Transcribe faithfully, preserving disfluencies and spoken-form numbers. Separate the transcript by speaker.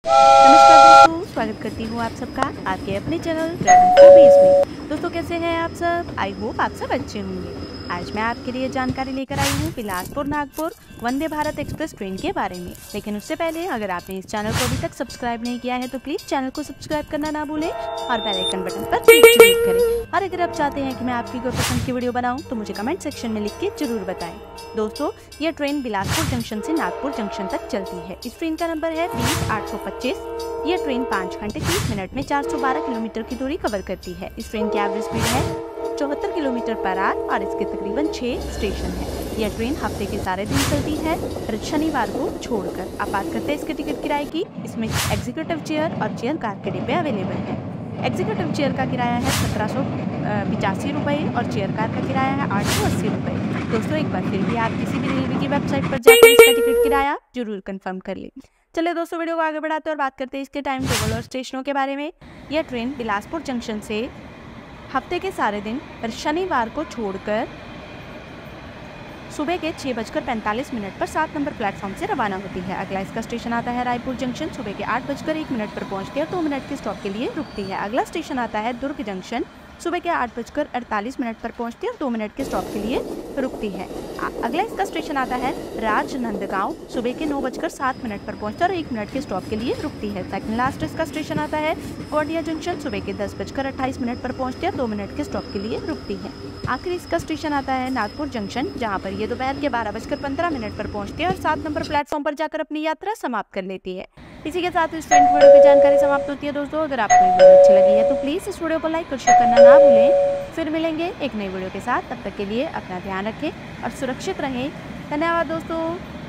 Speaker 1: नमस्कार दोस्तों, स्वागत करती हूँ आप सबका आपके अपने चैनल में। दोस्तों कैसे हैं आप सब? आई होप आप सब अच्छे होंगे। आज मैं आपके लिए जानकारी लेकर आई हूँ बिलासपुर नागपुर वंदे भारत एक्सप्रेस ट्रेन के बारे में। लेकिन उससे पहले अगर आपने इस चैनल को अभी तक सब्सक्राइब नहीं किया है तो प्लीज चैनल को सब्सक्राइब करना ना भूलें और बेल आइकन बटन पर क्लिक जरूर करें। और अगर आप चाहते हैं कि मैं आपकी कोई पसंद की वीडियो बनाऊं तो मुझे कमेंट सेक्शन में लिख के जरूर बताएं। दोस्तों ये ट्रेन बिलासपुर जंक्शन से नागपुर जंक्शन तक चलती है। इस ट्रेन का नंबर है बीस आठ सौ पच्चीस। ये ट्रेन पाँच घंटे तीस मिनट में चार सौ बारह किलोमीटर की दूरी कवर करती है। इस ट्रेन की एवरेज स्पीड है चौहत्तर किलोमीटर पर आवर और इसके तकरीबन छह स्टेशन है। यह ट्रेन हफ्ते के सारे दिन चलती है हर शनिवार को छोड़कर। अब बात करते हैं इसके टिकट किराए की। इसमें एग्जीक्यूटिव चेयर और चेयर कार के डिब्बे अवेलेबल है। एग्जीक्यूटिव चेयर का किराया है सत्रह सौ पिचासी रुपये और चेयर कार का किराया है आठ सौ अस्सी रुपये। दोस्तों एक बार फिर भी आप किसी भी रेलवे की वेबसाइट पर जाकर इसका टिकट किराया जरूर कंफर्म कर लें। चलिए दोस्तों वीडियो को आगे बढ़ाते हैं और बात करते हैं इसके टाइम टेबल और स्टेशनों के बारे में। यह ट्रेन बिलासपुर जंक्शन से हफ्ते के सारे दिन पर शनिवार को छोड़कर सुबह के छः बजकर पैंतालीस मिनट पर सात नंबर प्लेटफॉर्म से रवाना होती है। अगला इसका स्टेशन आता है रायपुर जंक्शन। सुबह के आठ बजकर एक मिनट पर पहुंचती है और दो मिनट के स्टॉप के लिए रुकती है। अगला स्टेशन आता है दुर्ग जंक्शन। सुबह के आठ बजकर अड़तालीस मिनट पर पहुंचती है और दो मिनट के स्टॉप के लिए रुकती है। अगला इसका स्टेशन आता है राजनंदगांव। सुबह के नौ बजकर सात मिनट पर पहुंचता है और एक मिनट के स्टॉप के लिए रुकती है। सेकंड लास्ट इसका स्टेशन आता है गोंडिया जंक्शन। सुबह के दस बजकर अट्ठाईस मिनट पर पहुंचती है और दो मिनट के स्टॉप के लिए रुकती है। आखिर इसका स्टेशन आता है नागपुर जंक्शन, जहां पर ये दोपहर के बारह बजकर पंद्रह मिनट पर पहुंचती है और सात नंबर प्लेटफॉर्म पर जाकर अपनी यात्रा समाप्त कर लेती है। इसी के साथ इस ट्रेन वीडियो की जानकारी समाप्त होती है। दोस्तों अगर आपको ये वीडियो अच्छी लगी है तो प्लीज इस वीडियो को लाइक और शेयर करना ना भूलें। फिर मिलेंगे एक नई वीडियो के साथ, तब तक के लिए अपना ध्यान रखें और सुरक्षित रहें। धन्यवाद दोस्तों।